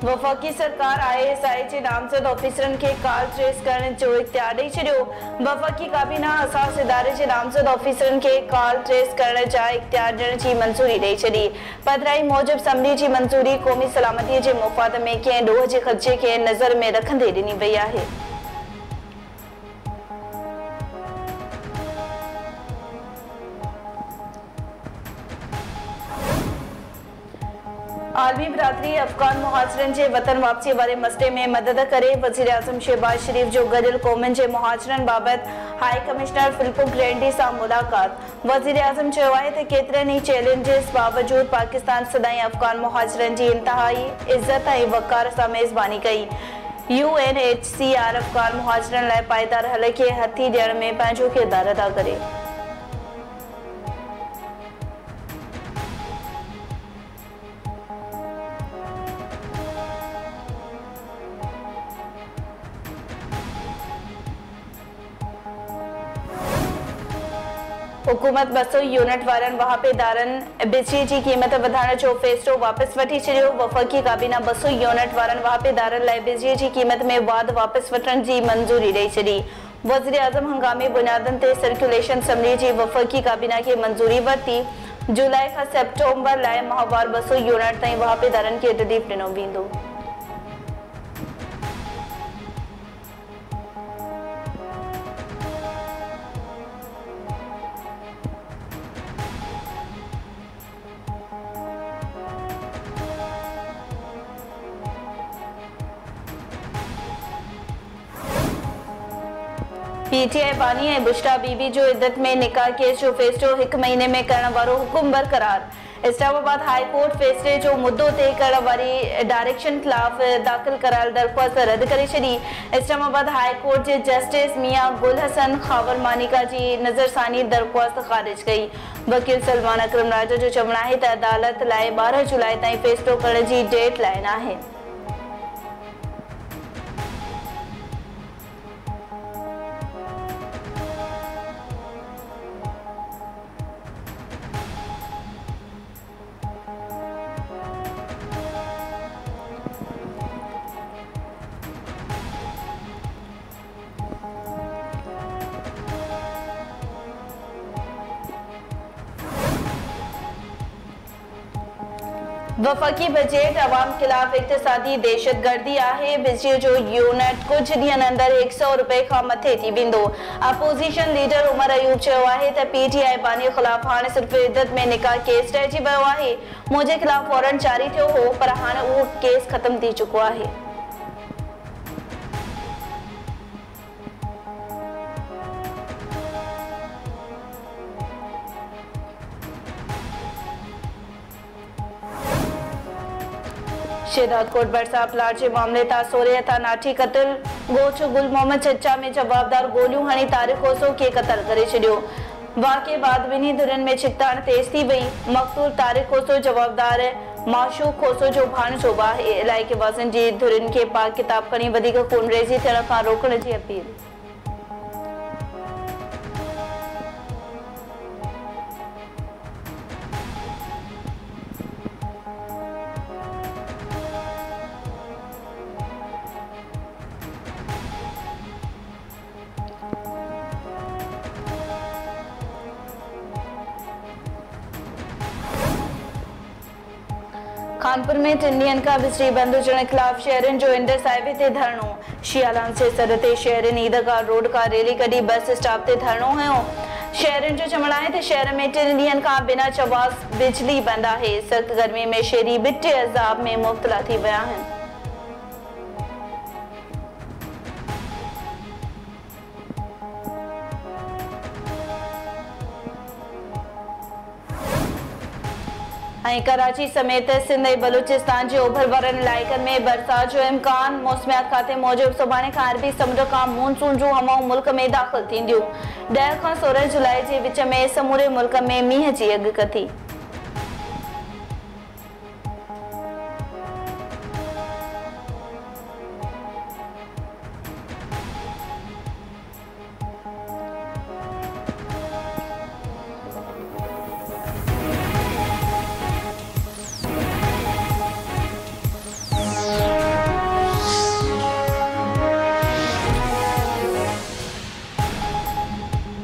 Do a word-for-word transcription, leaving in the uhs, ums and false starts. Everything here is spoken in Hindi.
वफ़ाक़ी सरकार आई एस आई जे नामज़द ऑफिसरनि खे कॉल ट्रेस करण जो इख्तियार ॾेई छॾियो। वफ़ाक़ी काबीना असास इदारे जे नामज़द ऑफिसरनि खे कॉल ट्रेस करण जा इख्तियार ॾियण जी मंज़ूरी ॾेई छॾी। पधिराई मूजिब असम्बली जी मंज़ूरी क़ौमी सलामतीअ जे मुफ़ाद में कंहिं ॾोह जे ख़र्चे खे नज़र में रखंदे ॾिनी वई आहे। आलमी बिरादरी अफ़गान मुहाजिरनि जे वतन वापसी वारे मसइले में मदद करे वज़ीर आज़म शहबाज शरीफ जो गॾियल क़ौमुनि जे मुहाजिरनि बाबति हाई कमिश्नर फिलिपो ग्रैंडी सां मुलाक़ात। वज़ीर आज़म चयो आहे त केतिरनि ई चैलेंजिस बावजूदि पाकिस्तान सदाईं अफ़गान मुहाजिरनि जी इंतहाई इज़त ऐं वक़ार सां मेज़बानी कई। U N H C R अफ़गान मुहाजिरनि लाइ पाइदार हल खे हथी ॾियण में पंहिंजो किरदारु अदा करे। हुकूमत ॿ सौ यूनिट वारनि वाहपेदारनि बिजली जी क़ीमत वधाइण जो फ़ैसिलो वापसि वठी छॾियो। वफ़ाक़ी काबीना ॿ सौ यूनिट वारनि वाहपेदारनि लाइ बिजली जी क़ीमत में वाधि वापसि वठण जी मंज़ूरी ॾेई छॾी। वज़ीर आज़म हंगामी बुनियादनि ते सर्कुलेशन असम्बली जी वफ़ाक़ी काबीना खे मंज़ूरी वरिती। जुलाई खां सेप्टेम्बर लाइ माहवार ॿ सौ यूनिट ताईं वाहपेदारनि खे रिलीफ ॾिनो वेंदो। पी टी आई बानी ऐं बुशरा बीबी जो इद्दत में निकाह केस जो फ़ैसिलो हिकु महीने में करण वारो हुकुम बरक़रार। इस्लामाबाद हाई कोर्ट फ़ैसिले जो मुद्दो तय करण वारी डायरेक्शन ख़िलाफ़ दाख़िल करायल दरख़्वास्त रद्द करे छॾी। इस्लामाबाद हाई कोर्ट जे जस्टिस मियां गुल हसन खावर मानिका जी नज़रसानी दरख़्वास्त ख़ारिज कई। वकील सलमान अकरम राजा जो चवणु आहे त अदालत लाइ ॿारहं जुलाई ताईं फ़ैसिलो करण जी डेड लाइन आहे। वफ़ाक़ी बजट अवाम खिलाफ़ इक़्तिसादी दहशतगर्दी आहे। बिजली जो यूनिट कुछ ॾींहंनि अंदरि हिकु सौ रुपए खां मथे थी वेंदो। अपोज़िशन लीडर उमर अयूब चयो आहे त पी टी आई बानी ख़िलाफ़ हाणे सिर्फ़ इद्दत में निकाह केस रहिजी वियो आहे। मुंहिंजे खिलाफ़ वारंट जारी थियो हो पर हाणे उहो केस ख़त्म थी चुको आहे। शेदात कोट बरसा प्लाट जे मामले तां सोरे हथां नाठी क़तल। गोच गुल मोहम्मद चचा में जवाबदार गोलियूं हणी तारिक खोसो खे क़तल करे छॾियो। वाक़े बाद ॿिन्ही धुरनि में छिकताण तेज़ थी वई। मक़तूल तारिक खोसो जवाबदार माशूक खोसो जो भाणेजो आहे। इलाइक़े वासियुनि जी धुरनि खे पाक किताब खणी वधीक खूनरेज़ी थियण खां रोकण जी अपील। कानपुर में टिन ॾींहंनि खां बिजली बंदि हुजण खिलाफ़ शहरनि जो इंडस हाईवे ते धरणो। शियालान जे सर ते शहरनि ईदगाह रोड खां रैली कढी बस स्टॉप ते धरणो हयो। शहरनि जो चवणु आहे त शहर में टिन ॾींहंनि खां बिना चवास बिजली बंदि आहे। सख़्त गर्मी में शहरी बिटे अज़ाब में मुब्तला थी विया आहिनि। ऐं कराची समेत सिंध ऐं बलूचिस्तान जे ओभर वारनि इलाइक़नि में बरसात जो इम्कान। मौसमियात खाते मूजिबि सुभाणे खां अरबी समुंड खां मानसून जूं हवाऊं मुल्क में दाख़िल थींदियूं। ॾह खां सोरहं जुलाई जे विच में समूरे मुल्क में मींहं जी अॻकथी।